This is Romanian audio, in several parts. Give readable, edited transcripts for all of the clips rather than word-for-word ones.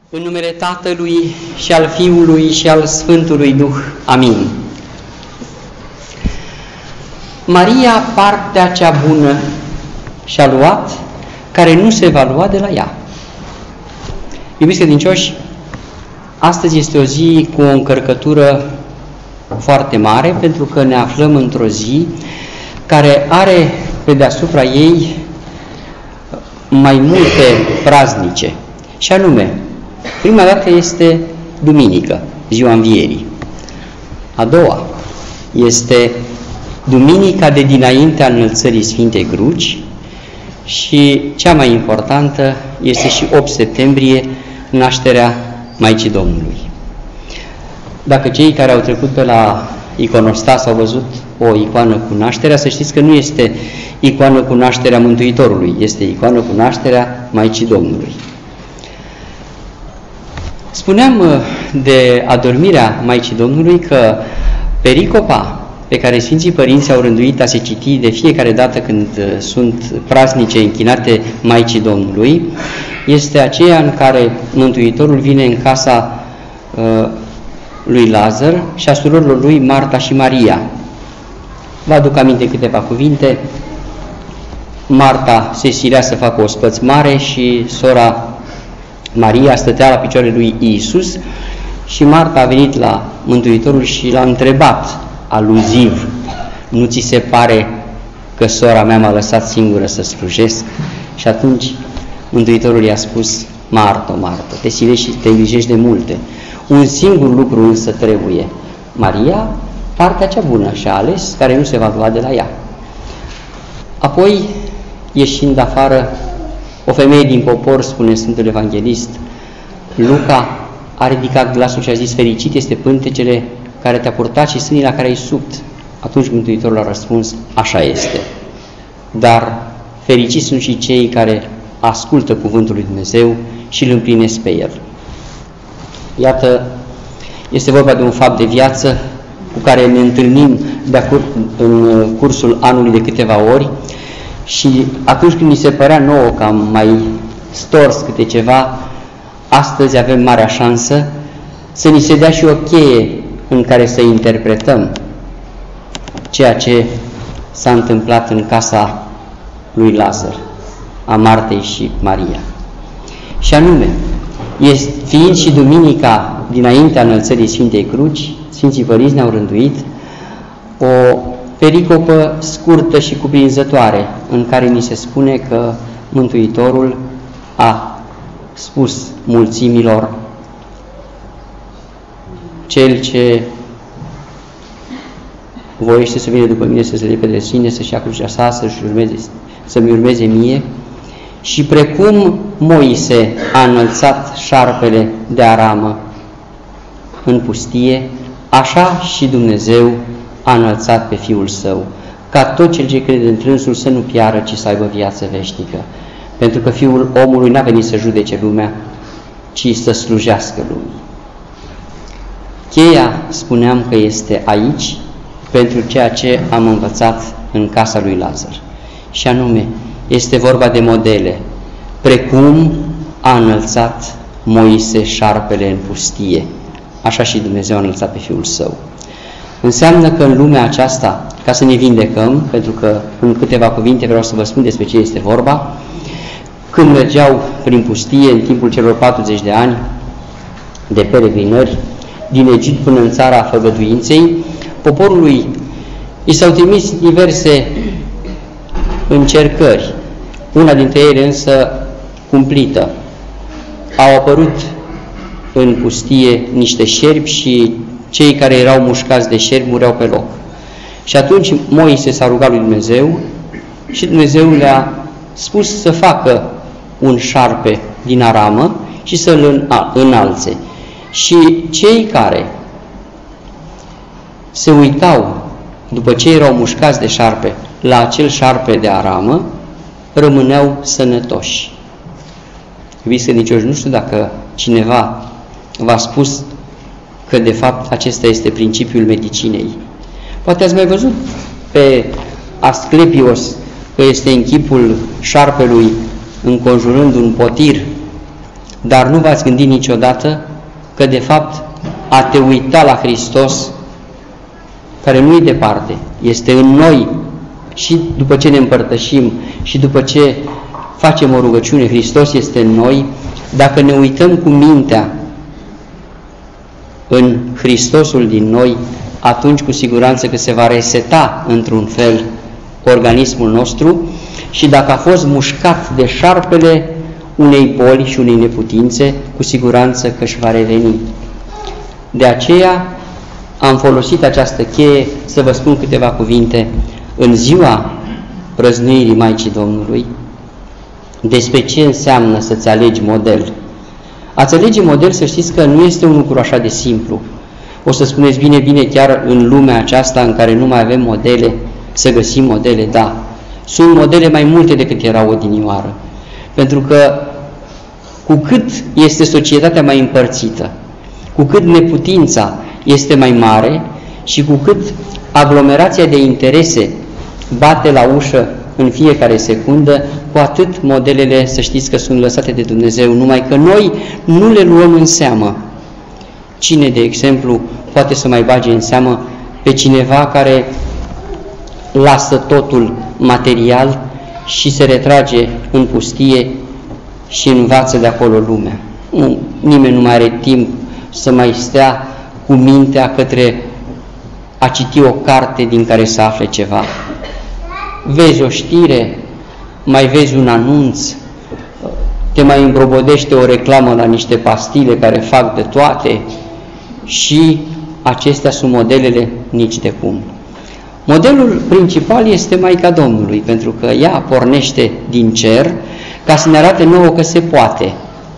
În numele Tatălui și al Fiului și al Sfântului Duh. Amin. Maria partea cea bună și-a luat, care nu se va lua de la ea. Iubiți credincioși, astăzi este o zi cu o încărcătură foarte mare, pentru că ne aflăm într-o zi care are pe deasupra ei mai multe praznice. Și anume, prima dată este duminică, ziua Învierii. A doua este duminica de dinaintea înălțării Sfintei Cruci și cea mai importantă este și 8 septembrie, nașterea Maicii Domnului. Dacă cei care au trecut pe la iconostas au văzut o icoană cu nașterea, să știți că nu este icoană cu nașterea Mântuitorului, este icoană cu nașterea Maicii Domnului. Spuneam de adormirea Maicii Domnului că pericopa pe care Sfinții Părinți au rânduit a se citi de fiecare dată când sunt praznice închinate Maicii Domnului este aceea în care Mântuitorul vine în casa lui Lazar și a surorilor lui Marta și Maria. Vă aduc aminte câteva cuvinte. Marta se silea să facă o spățmare și sora Maria stătea la picioarele lui Iisus și Marta a venit la Mântuitorul și l-a întrebat aluziv: nu ți se pare că sora mea m-a lăsat singură să slujesc? Și atunci Mântuitorul i-a spus: Marto, Marto, te silești și te îngrijești de multe. Un singur lucru însă trebuie. Maria, partea cea bună și-a ales, care nu se va lua de la ea. Apoi, ieșind afară, o femeie din popor, spune Sfântul Evanghelist Luca, a ridicat glasul și a zis: fericit este pântecele care te-a purtat și sânii la care ai subt. Atunci Mântuitorul a răspuns: așa este. Dar fericiți sunt și cei care ascultă cuvântul lui Dumnezeu și îl împlinesc pe el. Iată, este vorba de un fapt de viață cu care ne întâlnim în cursul anului de câteva ori și atunci când ni se părea nouă că am mai stors câte ceva, astăzi avem marea șansă să ni se dea și o cheie în care să interpretăm ceea ce s-a întâmplat în casa lui Lazar, a Martei și Maria. Și anume, fiind și duminica dinaintea înălțării Sfintei Cruci, Sfinții Părinți ne-au rânduit o pericopă scurtă și cuprinzătoare, în care ni se spune că Mântuitorul a spus mulțimilor: cel ce voiește să vină după mine, să se lepede de sine, să-și ia crucea sa, să-mi urmeze mie. Și precum Moise a înălțat șarpele de aramă în pustie, așa și Dumnezeu a înălțat pe Fiul Său, ca tot cel ce crede într-însul să nu piară, ci să aibă viață veșnică. Pentru că Fiul omului n-a venit să judece lumea, ci să slujească lumii. Cheia, spuneam că este aici, pentru ceea ce am învățat în casa lui Lazar. Și anume, este vorba de modele, precum a înălțat Moise șarpele în pustie, așa și Dumnezeu a înălțat pe Fiul Său. Înseamnă că în lumea aceasta, ca să ne vindecăm, pentru că în câteva cuvinte vreau să vă spun despre ce este vorba, când mergeau prin pustie în timpul celor 40 de ani de peregrinări, din Egipt până în țara Făgăduinței, poporului i s-au trimis diverse încercări, una dintre ele însă cumplită. Au apărut în pustie niște șerpi și cei care erau mușcați de șerpi mureau pe loc. Și atunci Moise s-a rugat lui Dumnezeu și Dumnezeu le-a spus să facă un șarpe din aramă și să-l înalțe. Și cei care se uitau după ce erau mușcați de șarpe la acel șarpe de aramă, rămâneau sănătoși. Iubiți credincioși, nu știu dacă cineva v-a spus că de fapt acesta este principiul medicinei. Poate ați mai văzut pe Asclepios că este în chipul șarpelui înconjurând un potir Dar nu v-ați gândit niciodată că de fapt a te uita la Hristos, care nu e departe, este în noi, și după ce ne împărtășim și după ce facem o rugăciune, Hristos este în noi. Dacă ne uităm cu mintea în Hristosul din noi, atunci cu siguranță că se va reseta într-un fel organismul nostru, și dacă a fost mușcat de șarpele unei boli și unei neputințe, cu siguranță că își va reveni. De aceea am folosit această cheie să vă spun câteva cuvinte în ziua prăznuirii Maicii Domnului despre ce înseamnă să-ți alegi model. A-ți alege model, să știți că nu este un lucru așa de simplu. O să spuneți, bine, chiar în lumea aceasta în care nu mai avem modele, să găsim modele, da. Sunt modele mai multe decât erau odinioară. Pentru că cu cât este societatea mai împărțită, cu cât neputința este mai mare și cu cât aglomerația de interese bate la ușă în fiecare secundă, cu atât modelele, să știți că sunt lăsate de Dumnezeu, numai că noi nu le luăm în seamă. Cine, de exemplu, poate să mai bage în seamă pe cineva care lasă totul material și se retrage în pustie și învață de acolo lumea? Nimeni nu mai are timp să mai stea cu mintea către a citi o carte din care să afle ceva. Vezi o știre, mai vezi un anunț, te mai îmbrobodește o reclamă la niște pastile care fac de toate, și acestea sunt modelele nici de cum. Modelul principal este Maica Domnului, pentru că ea pornește din cer ca să ne arate nouă că se poate.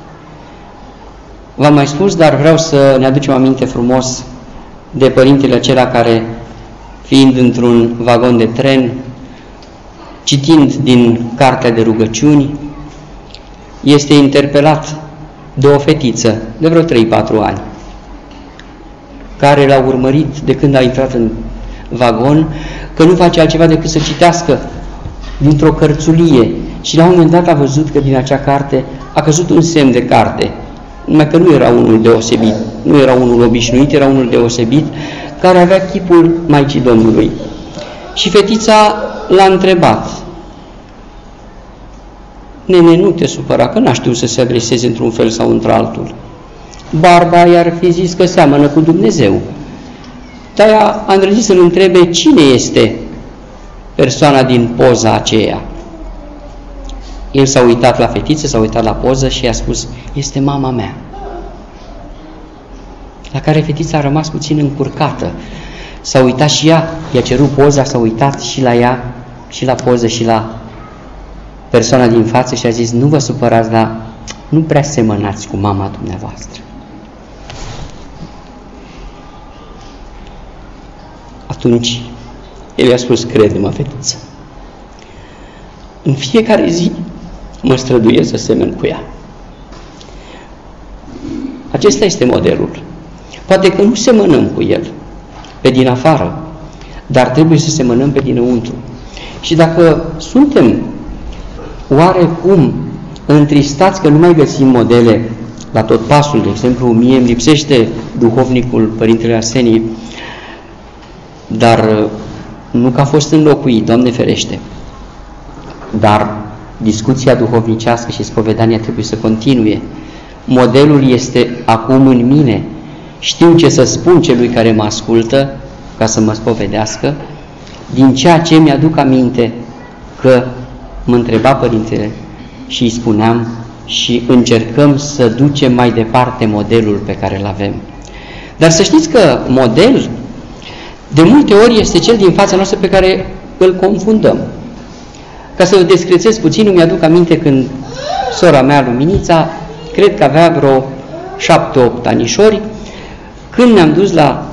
V-am mai spus, dar vreau să ne aducem aminte frumos de părintele acela care, fiind într-un vagon de tren, citind din cartea de rugăciuni, este interpelat de o fetiță de vreo 3-4 ani, care l-a urmărit de când a intrat în vagon, că nu face altceva decât să citească dintr-o cărțulie, și la un moment dat a văzut că din acea carte a căzut un semn de carte, numai că nu era unul deosebit, nu era unul obișnuit, era unul deosebit, care avea chipul Maicii Domnului. Și fetița l-a întrebat: nene, nu te supăra, că n-a știut să se adreseze într-un fel sau într-altul. Barba i-ar fi zis că seamănă cu Dumnezeu. De-aia a îndrăznit să-l întrebe cine este persoana din poza aceea. El s-a uitat la fetiță, s-a uitat la poză și i-a spus: este mama mea. La care fetița a rămas puțin încurcată. S-a uitat și ea, i-a cerut poza, s-a uitat și la ea, și la poză, și la persoana din față și a zis: nu vă supărați, dar nu prea semănați cu mama dumneavoastră. Atunci el i-a spus: crede-mă, fetiță, în fiecare zi mă străduiesc să semăn cu ea. Acesta este modelul. Poate că nu semănăm cu el pe din afară, dar trebuie să semănăm pe dinăuntru. Și dacă suntem oarecum întristați că nu mai găsim modele la tot pasul, de exemplu, mie îmi lipsește duhovnicul Părintele Arsenie, dar nu că a fost înlocuit, Doamne ferește, dar discuția duhovnicească și spovedania trebuie să continue. Modelul este acum în mine. Știu ce să spun celui care mă ascultă ca să mă spovedească, din ceea ce mi-aduc aminte că mă întreba Părintele și îi spuneam, și încercăm să ducem mai departe modelul pe care îl avem. Dar să știți că model de multe ori este cel din fața noastră pe care îl confundăm. Ca să vă descrețez puțin, îmi aduc aminte când sora mea, Luminița, cred că avea vreo 7-8 anișori, când ne-am dus la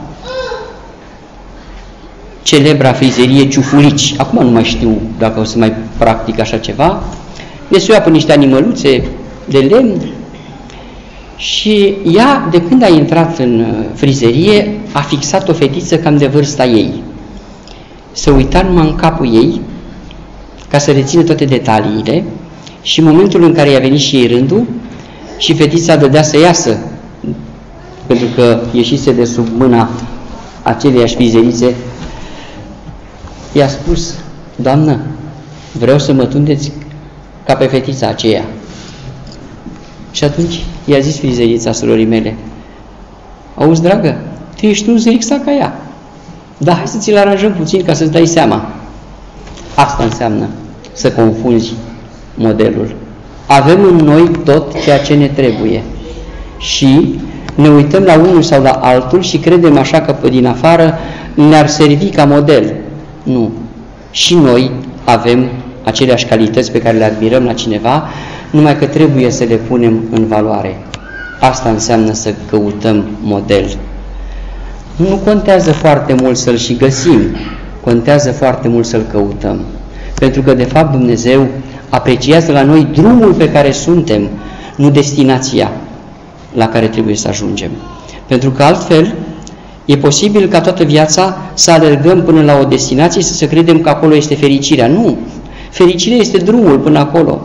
celebra frizerie Ciufulici. Acum nu mai știu dacă o să mai practic așa ceva. Ne suia pe niște animăluțe de lemn și ea, de când a intrat în frizerie, a fixat o fetiță cam de vârsta ei. Se uita numai în capul ei ca să rețină toate detaliile, și în momentul în care i-a venit și ei rândul, și fetița dădea să iasă, pentru că ieșise de sub mâna aceleiași frizerițe, i-a spus: Doamnă, vreau să mă tundeți ca pe fetița aceea. Și atunci i-a zis frizerița surorii mele: auzi, dragă, tu ești un exact ca ea. Da, hai să ți-l aranjăm puțin ca să-ți dai seama. Asta înseamnă să confunzi modelul. Avem în noi tot ceea ce ne trebuie și ne uităm la unul sau la altul și credem așa că pe din afară ne-ar servi ca model. Nu. Și noi avem aceleași calități pe care le admirăm la cineva, numai că trebuie să le punem în valoare. Asta înseamnă să căutăm model. Nu contează foarte mult să-l și găsim, contează foarte mult să-l căutăm. Pentru că, de fapt, Dumnezeu apreciază la noi drumul pe care suntem, nu destinația la care trebuie să ajungem. Pentru că altfel e posibil ca toată viața să alergăm până la o destinație și să credem că acolo este fericirea. Nu! Fericirea este drumul până acolo.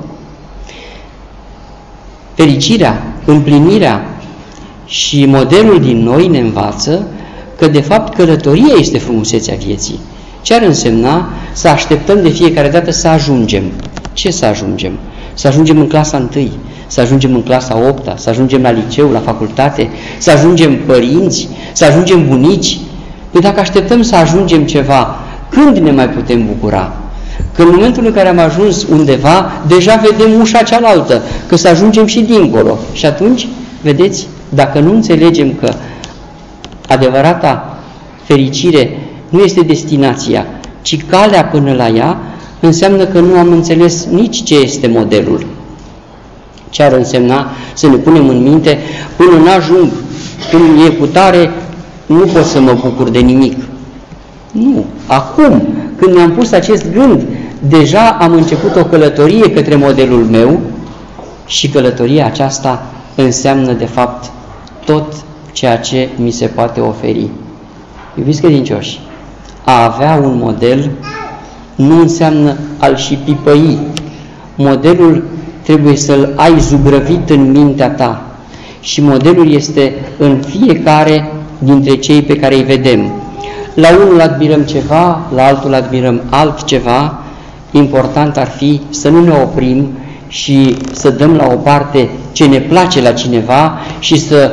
Fericirea, împlinirea și modelul din noi ne învață că de fapt călătoria este frumusețea vieții. Ce ar însemna să așteptăm de fiecare dată să ajungem? Ce să ajungem? Să ajungem în clasa 1, să ajungem în clasa 8, să ajungem la liceu, la facultate, să ajungem părinți, să ajungem bunici? Păi dacă așteptăm să ajungem ceva, când ne mai putem bucura? Că în momentul în care am ajuns undeva, deja vedem ușa cealaltă, că să ajungem și dincolo. Și atunci, vedeți, dacă nu înțelegem că adevărata fericire nu este destinația, ci calea până la ea, înseamnă că nu am înțeles nici ce este modelul. Ce ar însemna să ne punem în minte: până n-ajung, când e cu tare, nu pot să mă bucur de nimic. Nu. Acum, când mi-am pus acest gând, deja am început o călătorie către modelul meu și călătoria aceasta înseamnă, de fapt, tot ceea ce mi se poate oferi. Iubiți credincioși, a avea un model nu înseamnă a-l și pipăi. Modelul trebuie să-l ai zugrăvit în mintea ta și modelul este în fiecare dintre cei pe care îi vedem. La unul admirăm ceva, la altul admirăm altceva. Important ar fi să nu ne oprim și să dăm la o parte ce ne place la cineva și să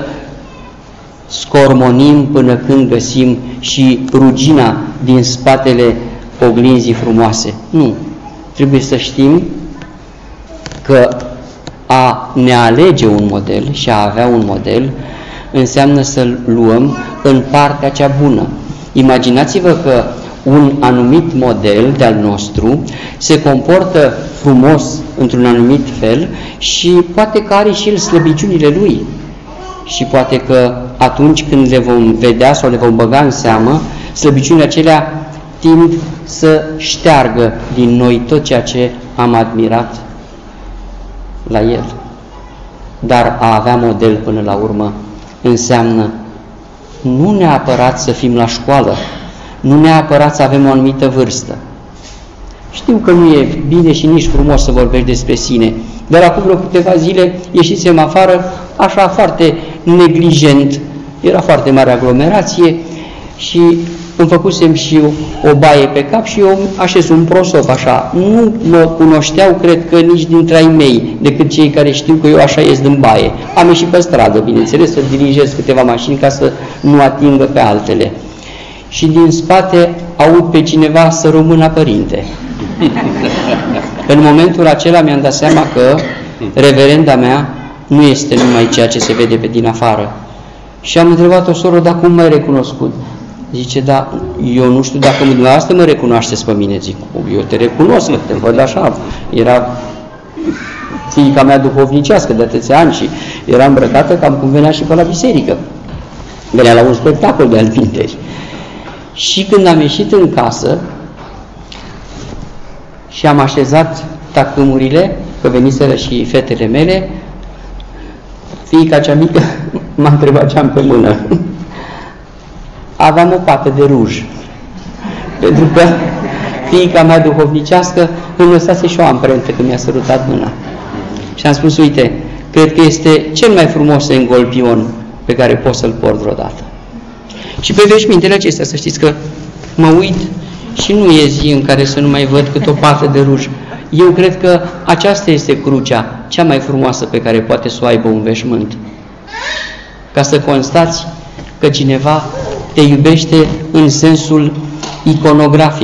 scormonim până când găsim și rugina din spatele oglinzii frumoase. Nu. Trebuie să știm că a ne alege un model și a avea un model înseamnă să-l luăm în partea cea bună. Imaginați-vă că un anumit model de-al nostru se comportă frumos într-un anumit fel și poate că are și el slăbiciunile lui. Și poate că atunci când le vom vedea sau le vom băga în seamă, slăbiciunile acelea tind să șteargă din noi tot ceea ce am admirat la el. Dar a avea model până la urmă înseamnă nu neapărat să fim la școală, nu neapărat să avem o anumită vârstă. Știu că nu e bine și nici frumos să vorbești despre sine, dar acum vreo câteva zile ieșisem afară, așa foarte neglijent, era foarte mare aglomerație și îmi făcusem și o baie pe cap și eu așez un prosop așa. Nu mă cunoșteau, cred că nici dintre ai mei, decât cei care știu că eu așa ies din baie. Am ieșit pe stradă, bineînțeles, să dirigez câteva mașini ca să nu atingă pe altele. Și din spate aud pe cineva să rămână părinte. În momentul acela mi-am dat seama că reverenda mea nu este numai ceea ce se vede pe din afară. Și am întrebat-o soră, dar cum m-ai recunoscut? Zice, da, eu nu știu dacă dumneavoastră mă recunoașteți pe mine. Zic, eu te recunosc, că te văd așa. Era fiica mea duhovnicească de atâția ani și era îmbrăcată cam cum venea și pe la biserică. Venea la un spectacol de alminteri. Și când am ieșit în casă și am așezat tacâmurile, că veniseră și fetele mele, fiica cea mică m-a întrebat ce am pe mână. Aveam o pată de ruj. Pentru că fiica mea duhovnicească îmi lăsase și o amprentă când mi-a sărutat mâna. Și am spus, uite, cred că este cel mai frumos engolpion pe care poți să-l port vreodată. Și pe veșmintele acestea, să știți că mă uit și nu e zi în care să nu mai văd cât o pată de ruj. Eu cred că aceasta este crucea cea mai frumoasă pe care poate să o aibă un veșmânt. Ca să constați că cineva te iubește în sensul iconografic,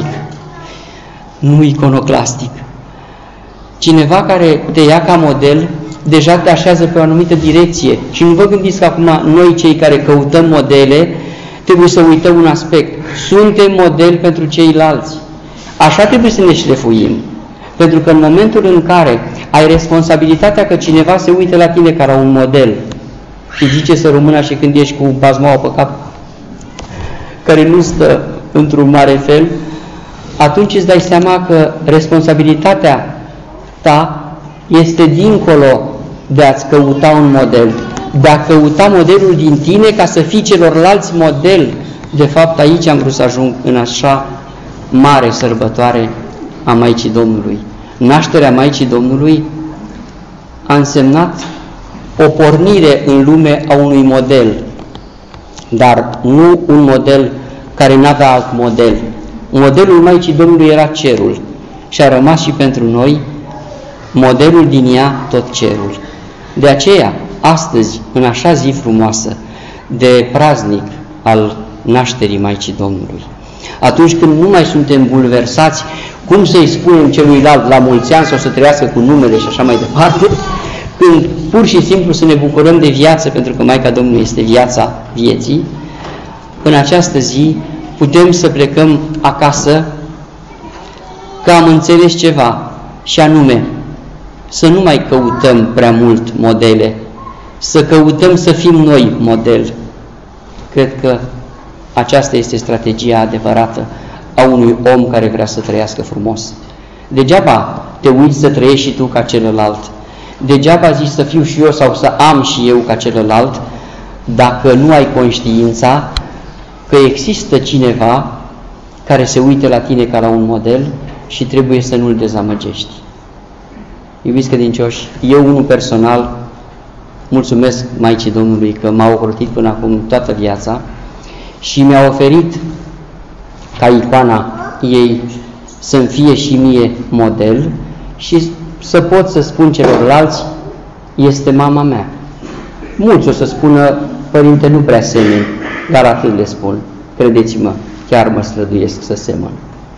nu iconoclastic. Cineva care te ia ca model, deja te așează pe o anumită direcție. Și nu vă gândiți că acum noi, cei care căutăm modele, trebuie să uităm un aspect. Suntem model pentru ceilalți. Așa trebuie să ne șlefuim. Pentru că în momentul în care ai responsabilitatea că cineva se uită la tine ca la un model, și zice să rămână și când ești cu bazmaua pe cap, care nu stă într-un mare fel, atunci îți dai seama că responsabilitatea ta este dincolo de a-ți căuta un model, de a căuta modelul din tine ca să fii celorlalți model. De fapt, aici am vrut să ajung în așa mare sărbătoare a Maicii Domnului. Nașterea Maicii Domnului a însemnat o pornire în lume a unui model, dar nu un model care n-avea alt model. Modelul Maicii Domnului era cerul și a rămas și pentru noi modelul din ea tot cerul. De aceea, astăzi, în așa zi frumoasă de praznic al nașterii Maicii Domnului, atunci când nu mai suntem bulversați cum să-i spunem celuilalt la mulți ani sau să trăiască cu numele și așa mai departe, când pur și simplu să ne bucurăm de viață, pentru că Maica Domnului este viața vieții, în această zi putem să plecăm acasă că am înțeles ceva, și anume să nu mai căutăm prea mult modele, să căutăm să fim noi model. Cred că aceasta este strategia adevărată a unui om care vrea să trăiască frumos. Degeaba te uiți să trăiești și tu ca celălalt. Degeaba zici să fiu și eu sau să am și eu ca celălalt, dacă nu ai conștiința că există cineva care se uită la tine ca la un model și trebuie să nu-l dezamăgești. Iubiți credincioși, eu unul personal mulțumesc Maicii Domnului că m-a ocrotit până acum toată viața și mi-a oferit ca icoana ei să-mi fie și mie model și să pot să spun celorlalți, este mama mea. Mulți o să spună, părinte, nu prea semeni, dar atât le spun. Credeți-mă, chiar mă străduiesc să semăn.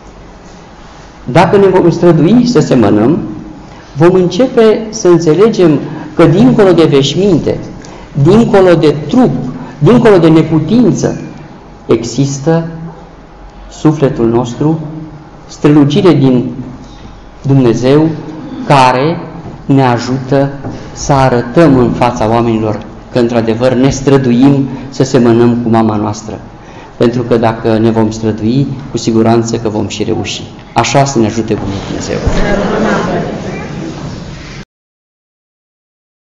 Dacă ne vom strădui să semănăm, vom începe să înțelegem că dincolo de veșminte, dincolo de trup, dincolo de neputință, există sufletul nostru, strălucire din Dumnezeu, care ne ajută să arătăm în fața oamenilor că într-adevăr ne străduim să semănăm cu mama noastră. Pentru că dacă ne vom strădui, cu siguranță că vom și reuși. Așa să ne ajute Bunul Dumnezeu.